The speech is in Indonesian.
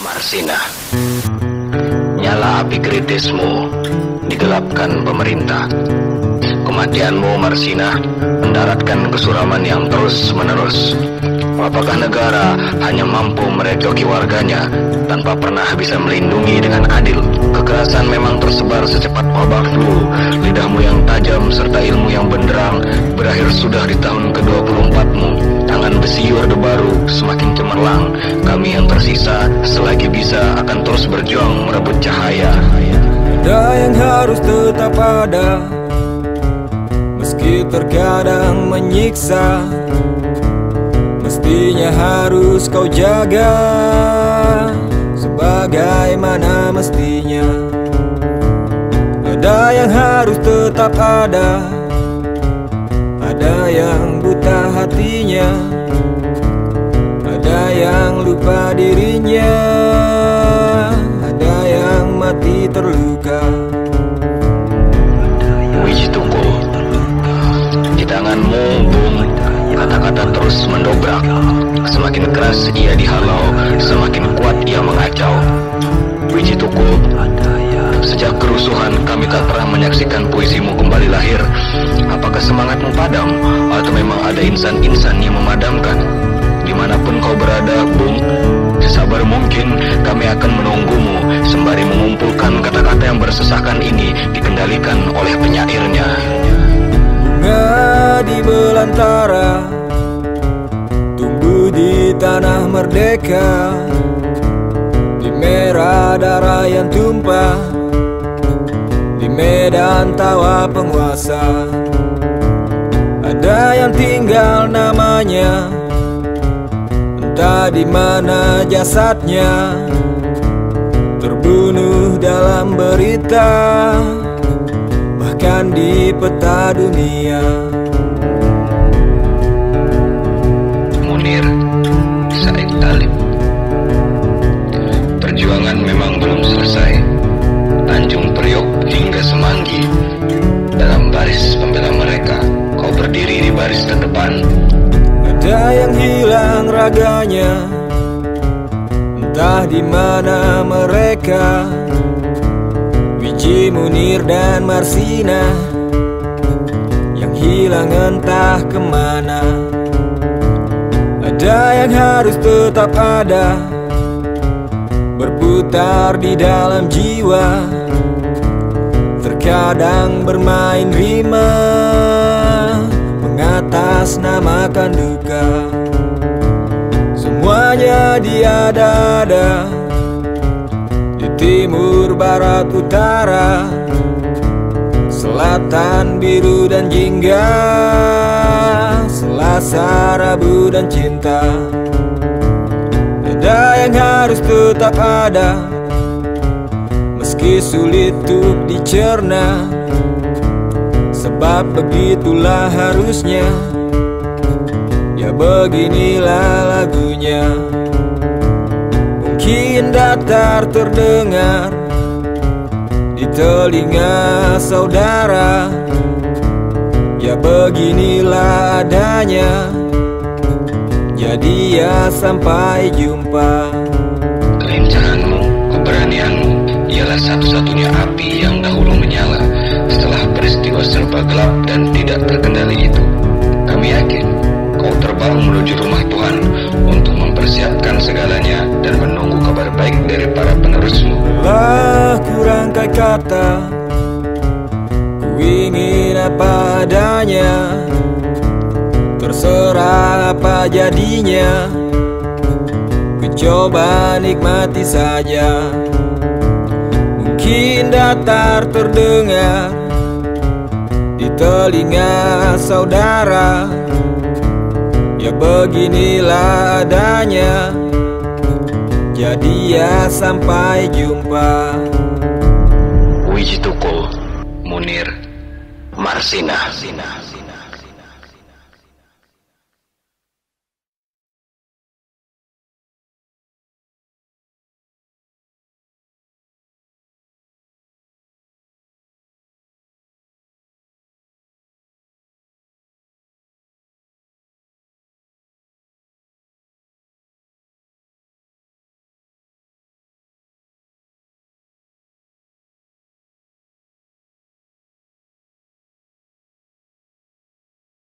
Marsina, nyala api kritismu digelapkan pemerintah. Kematianmu Marsina mendaratkan kesuraman yang terus-menerus. Apakah negara hanya mampu merecoki warganya tanpa pernah bisa melindungi dengan adil? Kekerasan memang tersebar secepat wabah flu. Lidahmu yang tajam serta ilmu yang benderang berakhir sudah di tahun ke-24-mu. Tangan besi Orde Baru semakin cemerlang. Kami yang tersisa selagi bisa akan terus berjuang merebut cahaya. Ada yang harus tetap ada, meski terkadang menyiksa. Mestinya harus kau jaga, sebagaimana mestinya. Ada yang harus tetap ada yang buta hatinya, ada yang lupa dirinya, ada yang mati terluka. Wiji Tukul, di tanganmu Bung, kata-kata terus mendobrak. Semakin keras ia dihalau, semakin kuat ia mengacau. Wiji Tukul, sejak kerusuhan kami tak pernah menyaksikan puisimu kembali lahir. Apakah semangatmu padam, atau memang ada insan-insan yang memadamkan? Dimanapun kau berada, Bung, sesabar mungkin kami akan menunggumu sembari mengumpulkan kata-kata yang bersesakan ini dikendalikan oleh penyairnya. Bunga di belantara, tumbuh di tanah merdeka, di merah darah yang tumpah, di medan tawa penguasa. Ada yang tinggal namanya, entah di mana jasadnya, terbunuh dalam berita, bahkan di peta dunia. Munir Said Talib. Perjuangan memang belum selesai. Tanjung Priok hingga Semanggi, dalam baris pembela mereka kau berdiri di baris terdepan. Ada yang hilang raganya, entah di mana mereka. Wiji, Munir dan Marsina yang hilang entah kemana. Ada yang harus tetap ada, berputar di dalam jiwa, terkadang bermain rima, mengatasnamakan duka. Semuanya diada-ada, di timur, barat, utara, selatan, biru dan jingga, Selasa, Rabu dan cinta. Ada yang harus tetap ada, meski sulit untuk dicerna, sebab begitulah harusnya. Ya beginilah lagunya. Mungkin datar terdengar di telinga saudara, ya beginilah adanya. Jadi ya sampai jumpa. Kelincahanmu, keberanianmu ialah satu-satunya api yang dahulu menyala setelah peristiwa serba gelap dan tidak terkendali itu. Kami yakin kau terbang menuju rumah Tuhan untuk mempersiapkan segalanya dan menunggu kabar baik dari para penerusmu. Lah kurangkai kata, ku ingin apa adanya, terserah apa jadinya, ku coba nikmati saja. Mungkin datar terdengar di telinga saudara, ya beginilah adanya. Jadi ya sampai jumpa. Wiji Tukul, Munir, Marsina.